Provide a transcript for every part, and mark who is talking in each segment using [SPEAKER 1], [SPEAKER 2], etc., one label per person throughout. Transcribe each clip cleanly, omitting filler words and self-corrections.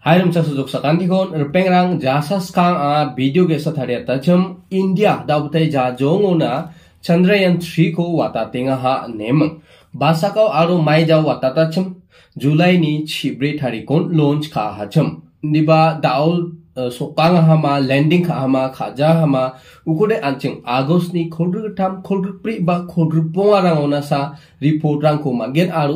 [SPEAKER 1] Hiram sasuk sakantikon repengrang jasa skang a video ke satharia tacham India dautai ja jongona Chandrayaan 3 ko wata tenga ha nemang basakau aro mai jaw wata tacham July ni chibre tharikon launch kha hacham niba daul sokang hama landing kha hama khaja hama ukode anching August ni khulgtam khulgpri ba khulgponga rangona sa report rang ko magen aro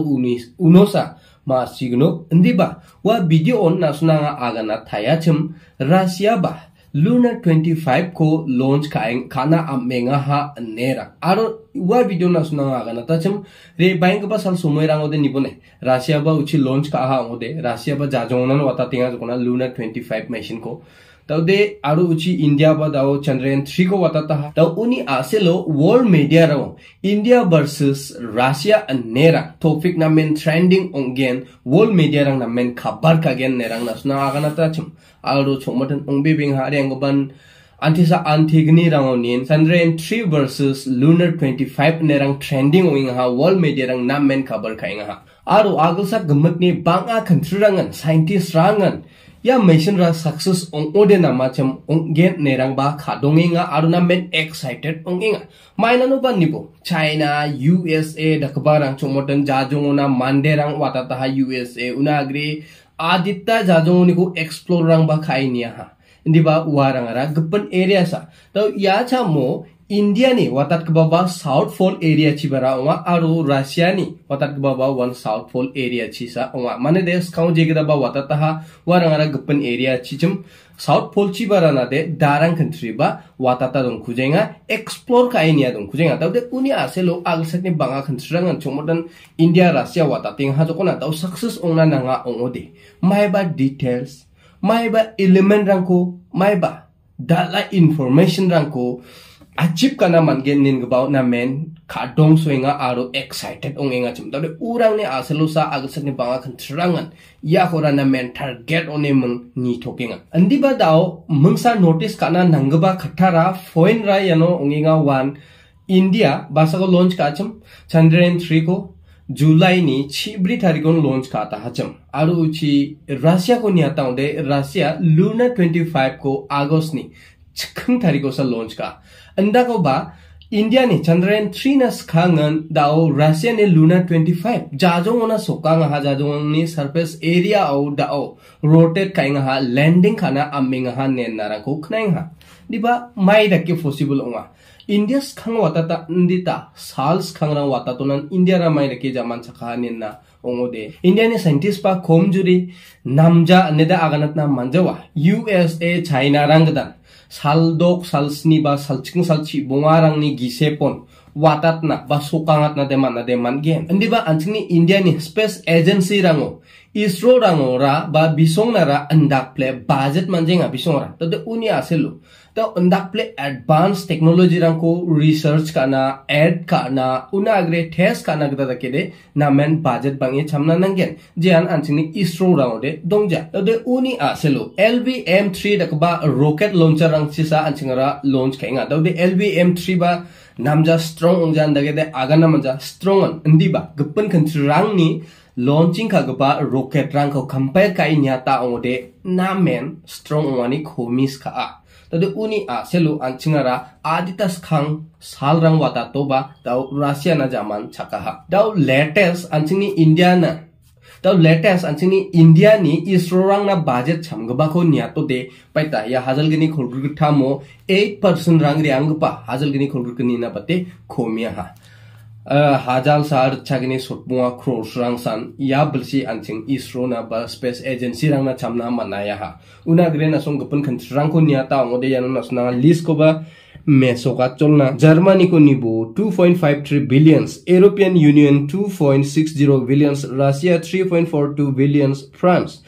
[SPEAKER 1] unosa ma signo ndiba wa video on nasuna agana thayachim Russia ba Lunar 25 ko launch kaing kana amenga ha nera aro wa video nasuna agana tachim re bank ba sal sumoy rango de nibone Russia ba uchi launch ka ha ode Russia ba jajongna wata tinga jona Lunar 25 machine ko taude aro uchi India ba dao Chandrayaan 3 ko wata ta tau uni aselo world media raw India versus Russia nera topic na men trending ongen world media rang na men khabar ka gen nerang nasna agana tachim aro chomatan ongbe bing ha rengoban antisa antigni rangonin Chandrayaan 3 versus Lunar 25 nerang trending owing ha world media rang na men khabar khainga ha aro agulsa gamatni banga khantrirangan scientist rangan ya mission ra success ong ode na macham ong gen nerang ba khadonginga aruna men excited onginga maina no ban nibo China USA dakbarang chomotan jajongona manderang watata ha USA unagri aditya jajongoni ko explore rang ba khainia ha indiba warang ra gapan area sa to ya chamo India ni watat ke baba South Pole area chibara onga aro Russia ni watat ke baba one South Pole area chisa onga mane des kau jegda ba watat ha warangara gapan area chichim South Pole chibara na de darang country ba watata dong kujenga explore ka inia dong kujenga taude uni aselo agsak ni banga country rangan chomodan India Russia watating ha jokona tau success ongna nanga ongode mai ba details mai ba element rangko mai ba data information rangko Achip kana mangen nin gbaw na men kadong soinga aro excited ongenga chim tawde urang ni aselusa agasat ni banga kantrangan ya hora na men target one mung ni thokinga andi ba daw mungsa notice kana nangba khathara foreign ra yano ongenga one India basago launch ka chim Chandrayaan 3 ko July ni chibri tharikon launch ka ta hacham aro uchi Russia ko ni ataunde Russia Lunar 25 ko August ni chkhang thariko sa launch ka anda ko ba India ni Chandrayaan 3 na skhangan dao Russia ni Lunar 25 jajong ona sokang ha jajong ni surface area au dao rotate kainga ha landing khana amminga ha nen nara ko knaing ha diba mai da ke possible onga India skhang watata ndita sals khangra watatonan India ra mai da ke jaman chakha nen na ongode India ni scientist pa khomjuri namja neda aganat na manjawa USA China rangdan Saldok salsni ba salching salchi bungarang ni gisepon watat na ba sukangat na deman gen andi ba anchini India ni space agency rango ISRO rango ra ba bisong na ra andak ple budget manjenga bisong ra to de uni aselu to andak ple advanced technology rangko research kana add kana unagre test kana gada kede na men budget bangi chamna nangen jian anchini ISRO rango de dongja to de uni aselu LVM3 dakba rocket launcher rang sisa anchingara launch kainga to de LVM3 ba namja strong ongjan dagede agana manja strong andi ba gapan country rang ni launching ka gaba rocket rang ko compare kai nyata ongode namen strong ongani khomis ka a tade uni a selu anchingara aditas khang sal rang wata toba daw Russia na jaman chaka ha daw latest anchini India na daw latest anchini India ni ISRO rang na budget chamgaba ko nyato de paita ya hazal gini khulgur thamo 8% rang ri angpa hazal gini khulgur kini na pate khomia ha Hajal sar chagini sotbunga crores rang san ya belsi anching ISRO na ba space agency rang na chamna manaya ha una gre na song gapun country rang ko niata ngode yanu nasna list ko ba mesoka cholna Germany ko nibo 2.53 billions European Union 2.60 billions Russia 3.42 billions France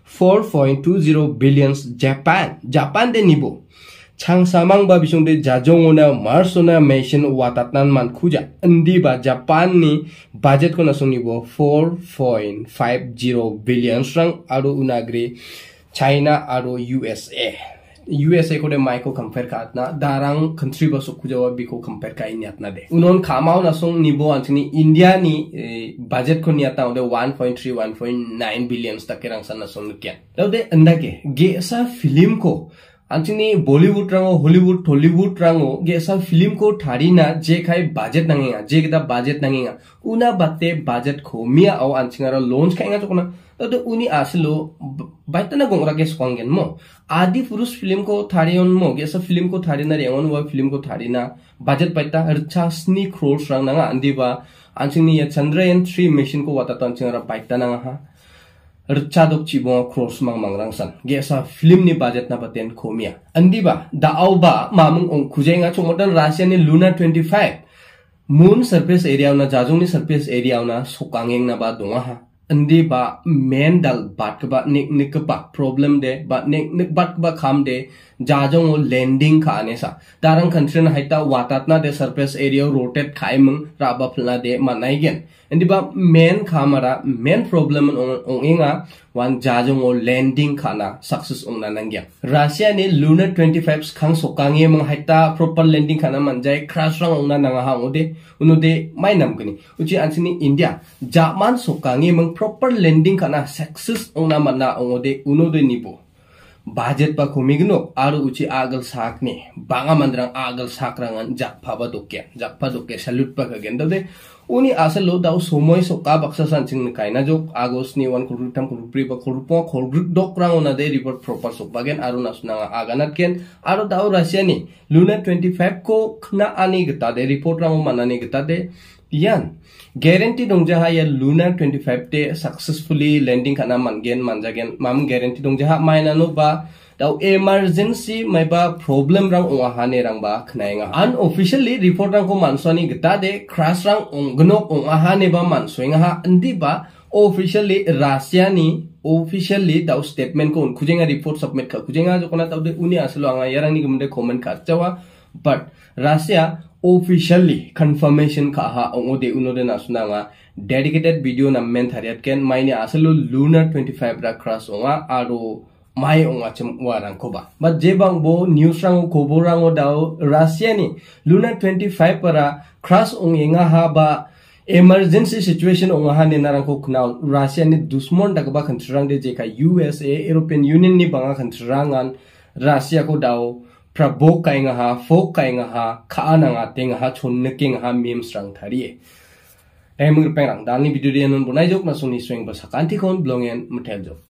[SPEAKER 1] 4.20 billions Japan de nibo Chang samang ba bisong de jajongona marsona mission watatnan man khuja andi ba Japan ni budget ko nasong nibo 4.50 billion rang aro unagre China aro USA USA ko de mai ko compare ka na darang country ba so kujawa bi ko compare ka inyat na de unon khamao na song nibo antini India ni budget ko niata de 1.3 1.9 billion takirang san na song kya daude andake ge sa film ko antini Bollywood rango Hollywood Tollywood rango ge sa film ko tharina je khai budget nangenga je kita budget nangenga una batte budget khomia au anchingara launch khainga chokna तो उनी आसलो बाइतना गोंगरा के स्कोंगेन मो आदि पुरुष film को थारियन मो गेसा film को थारिना रेंगन वा फिल्म को थारिना बजट पाइता रचा स्नी क्रोर्स रंग नंगा अंदीबा आंचिंगनी या चंद्रयान 3 मिशन को वाता तंचिंगरा पाइता नंगा हा रचा दोक चिबो क्रोर्स मंग रंग सन गेसा फिल्म नि बजट ना बतेन खोमिया अंदीबा दाआवबा मामुंग ओं खुजेंगा चोमोटन राशिया नि लूना 25 मून सरफेस एरिया ना जाजुंगनी सरफेस एरिया ना सोकांगेंग ना बा दोंगा हा अंदी बा मेन दल बात के बा निक बा प्रॉब्लम दे बा निक बात के बा खाम दे जाजों वो लैंडिंग का आने सा दारंग कंट्री ना हाइता वातातना दे सरफेस एरिया रोटेट खाए मंग राबा फलना दे मनाई गेन अंदी बा मेन खामरा मेन प्रॉब्लम ओंगेंगा वन जाजों वो लैंडिंग खाना सक्सेस ओंगना नंगिया रशिया ने लूना 25 खांग सोकांगे मंग हाइता प्रॉपर लैंडिंग खाना मन जाए क्रैश रंग ओंगना नंगा हा ओदे उनोदे माय नमगनी उची आंसिनी इंडिया जामान सोकांगे मंग प्रॉपर लैंडिंग खाना सक्सेस ओंगना मना ओंगोदे उनोदे निबो budget pa khumigno aru uchi agal sakni banga mandrang agal sakrangan jakpha dokke salute pa kagen dode uni asalo dau somoy so ka baksa sanching kaina jok agos ni 1 crore tam crore pri ba crore crore dok rang ona de report proper so bagen aru nasna aganat ken aru dau Russia ni luna 25 ko khna ani gata de report rang manani gata de yan guarantee dongjaha ya luna 25 te successfully landing kana manjagen mam guarantee dongjaha mainano ba dau emergency mai ba problem rang onga hane rang ba khnainga unofficially report rang ko mansoni gata de crash rang ongnok onga hane ba mansoinga ha andi ba officially Russia ni officially dau statement ko khujenga report submit ka khujenga jokona tau de uni aslo anga yarang ni gumde comment ka chawa but Russia officially confirmation ka ha ongode unode nasunanga dedicated video na men thariat ken maini asalo lunar 25 ra crash onga aro mai onga chem warang koba but jebang bo news rang ko borang dao Russia ni lunar 25 para crash ongenga ha ba emergency situation onga ha ne narang ko khna Russia ni dusmon dakba khantrang de je ka USA European Union ni banga khantrangan Russia ko dao Prabok kainga ha, folk kainga ha, kaana nga tenga ha, chonneking ha, memes rang thariye. Emang rupeng rang, dalni video dia non bunai jok na suni swing basakanti kon blongen metel jok.